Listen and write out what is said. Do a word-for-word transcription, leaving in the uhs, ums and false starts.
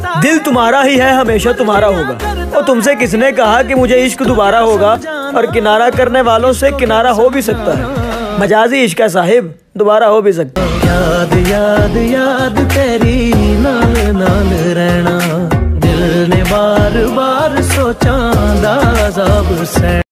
दिल तुम्हारा ही है, हमेशा तुम्हारा होगा। और तुमसे किसने कहा कि मुझे इश्क दोबारा होगा? और किनारा करने वालों से किनारा हो भी सकता है, मजाजी इश्क है साहिब, दोबारा हो भी सकता है। याद याद याद तेरी नाल नाल रहना, दिल ने बार बार सोचा दा अज़ाब सह